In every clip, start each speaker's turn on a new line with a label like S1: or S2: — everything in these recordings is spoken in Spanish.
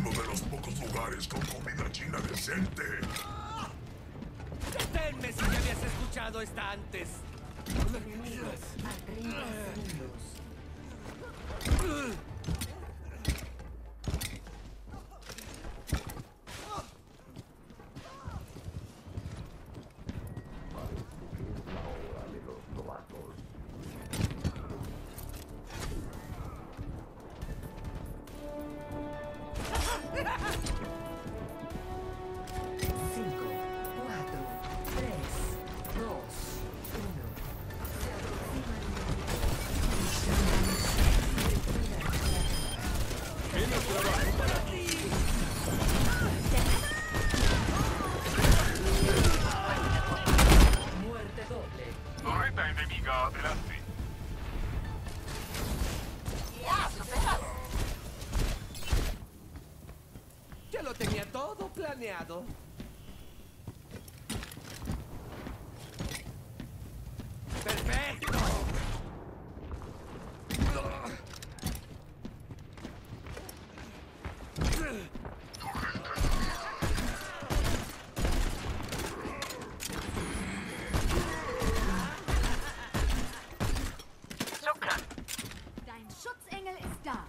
S1: uno de los pocos lugares con comida china decente.
S2: Deténme si ya habías escuchado esta antes.
S3: Enemigos a 30 segundos.
S1: Torreta enemiga adelante.
S2: Ya lo tenía todo planeado. ¡Perfecto!
S4: Dein Schutzengel ist da.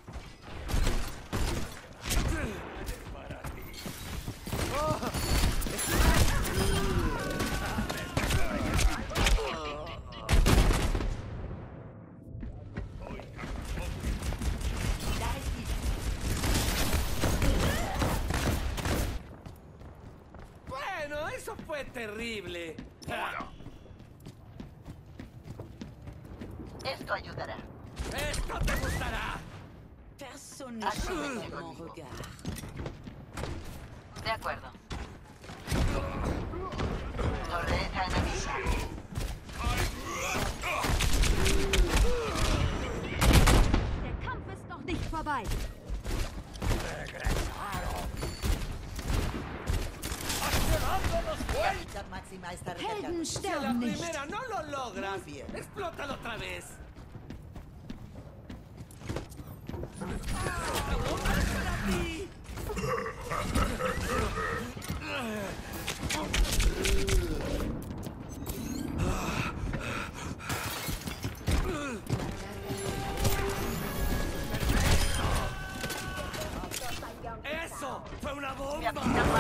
S2: Bueno, eso fue terrible.
S5: Esto ayudará.
S2: ¡Esto te gustará!
S3: Personne n'échappe à mon regard.
S5: De acuerdo. Torreta enemiga.
S4: Der Kampf ist noch nicht vorbei. Helden
S2: Si a la
S4: sterben nicht.
S2: primera no lo logras,
S5: Muy bien.
S2: explótalo otra vez. ¡Eso! ¡Fue una bomba!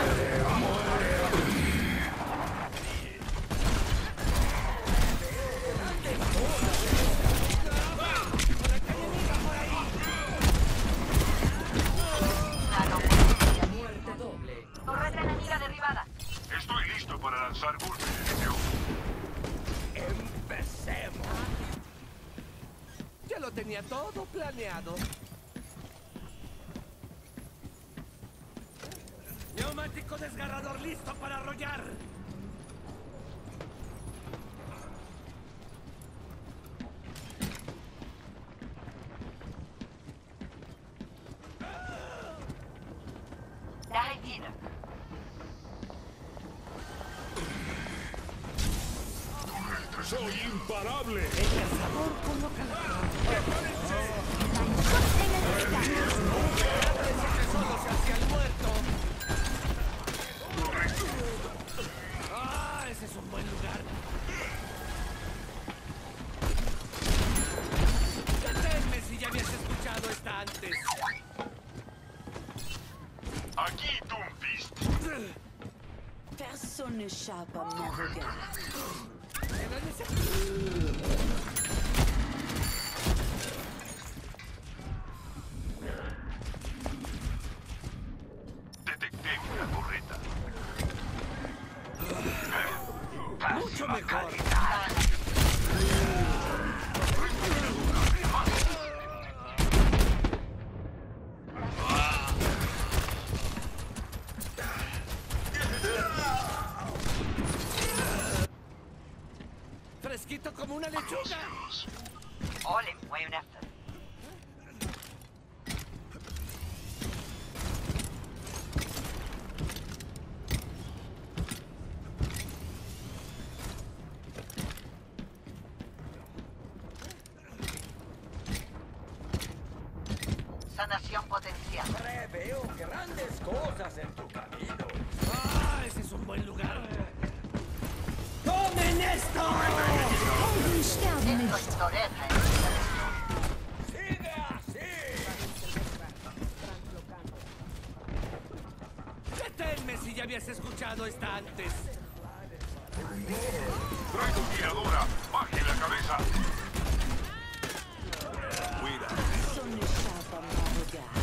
S5: Torreta enemiga derribada.
S1: Estoy listo para lanzar golpe de video.
S2: ¡Empecemos! Ya lo tenía todo planeado. Neumático desgarrador listo para arrollar.
S5: Daher wieder.
S1: ¡Soy imparable!
S4: Dein Schutzengel ist da.
S2: Que solo se hacía el muerto. ¡Ah! Ese es un buen lugar. Deténme si ya habías escuchado esta antes.
S1: Aquí, Doomfist.
S3: Personne n'échappe à mon regard.
S1: Detecté una torreta.
S2: Mucho mejor. Fresquito como una lechuga.
S5: Ole, muy honesto. Sanación potencial.
S2: Veo grandes
S5: Torreta enemiga destruida.
S2: ¡Sigue así! Deténme si ya habías escuchado esta antes.
S1: Francotiradora, baje la cabeza.
S3: Personne n'échappe à mon regard.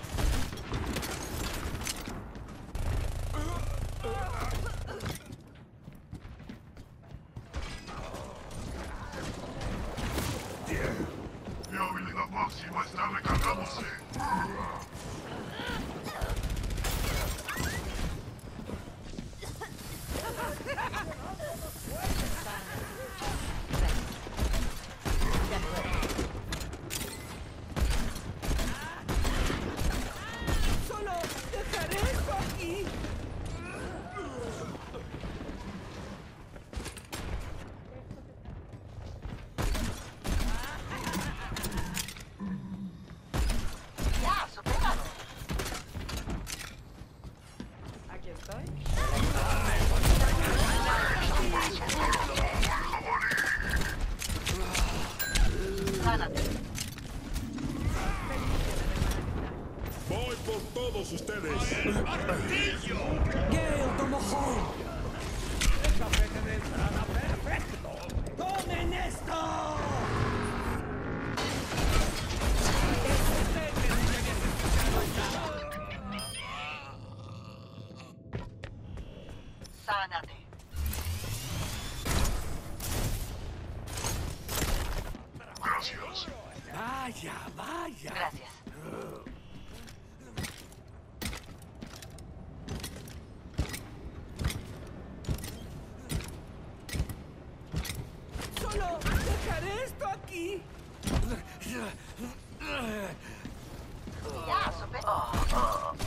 S1: Mi habilidad máxima está recargándose.
S2: Solo dejaré esto aquí.
S5: Ya, superado.
S2: Aquí estoy.
S5: Sánate.
S1: Voy por todos ustedes.
S2: Gale tomó home. El cafete de entrada perfecto. ¡Tomen esto! Deténme si ya habías escuchado esta.
S5: Sánate.
S1: Gracias.
S2: Vaya, vaya.
S5: Gracias.
S2: Solo dejaré esto aquí.
S5: Ya, superado.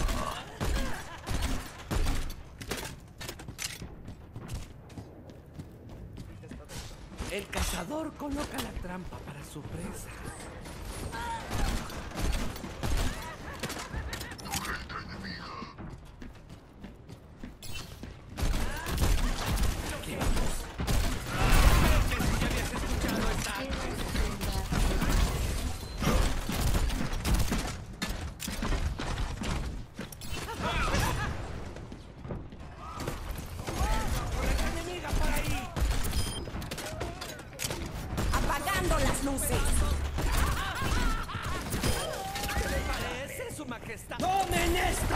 S2: El cazador coloca la trampa para su presa.
S1: Torreta enemiga.
S2: ¿Qué vamos? Deténme si ya habías escuchado esta antes. ¡Torreta enemiga por ahí!
S3: Apagando las luces.
S2: ¿Qué le parece, su majestad? ¡Tomen esto!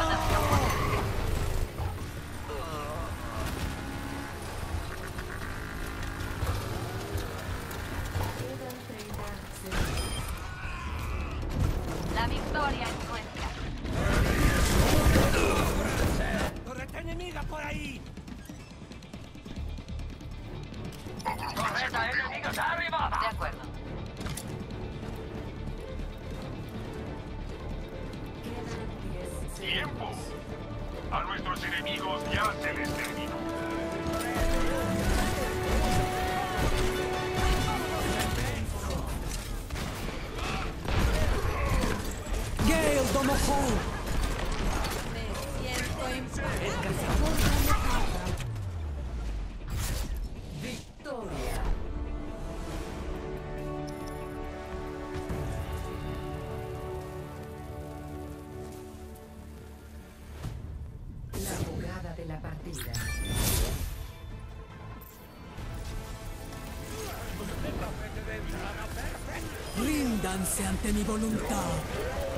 S5: La victoria es nuestra.
S2: ¡Torreta enemiga por ahí!
S1: Torreta enemiga.
S5: De acuerdo.
S1: Tiempo. A nuestros enemigos ya se les terminó.
S2: Gale tomó home.
S3: Me siento
S2: El cazador coloca.
S3: victoria. La jugada de la partida.
S2: Ríndanse ante mi voluntad.